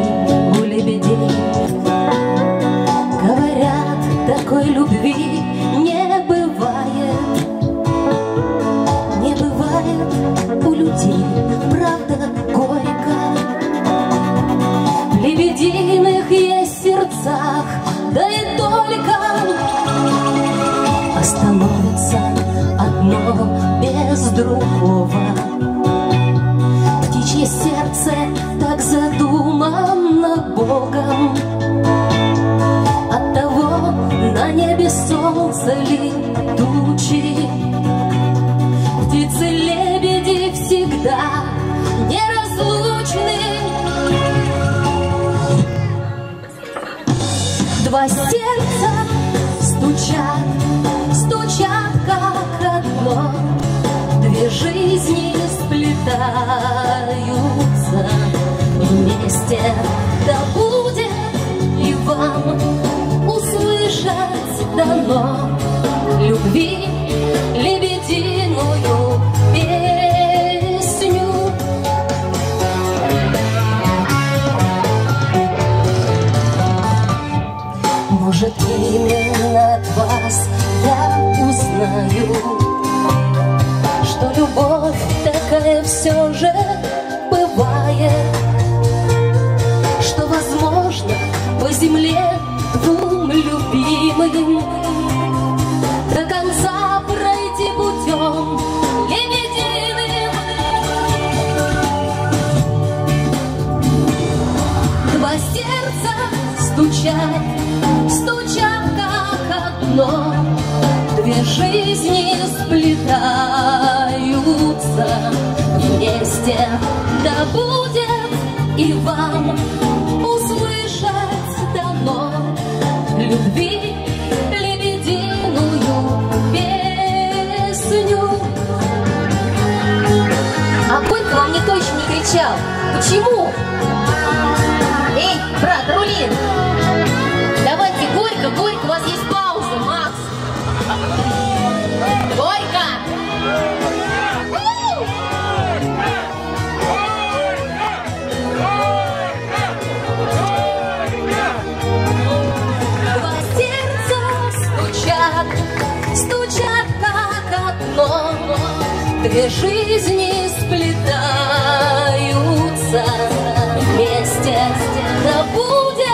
у лебедей. Говорят, такой любви не бывает, не бывает у людей, правда горько. В лебединых есть сердцах, да и только остановится одно без другого. Птичье сердце так задумано Богом, оттого на небе солнце ли тучи. Птицы-лебеди всегда неразлучны. Два сердца стучат, стучат как одно, две жизни сплетаются вместе. Да будет и вам услышать дано любви лебединую песню. Может, именно от вас я узнаю, что любовь такая все же бывает, что возможно по земле двум любимым до конца пройти путем лебединым. Два сердца стучат, стучат как одно, две жизни сплетаются вместе. Да будет и вам услышать дано любви лебединую песню. А Борька вам никто еще не кричал. Почему? Эй, брат Рулин, давайте горько, горько, у вас есть пауза, Макс. Горько! Два сердца стучат, стучат как одно, две жизни сплетаются вместе. Да будет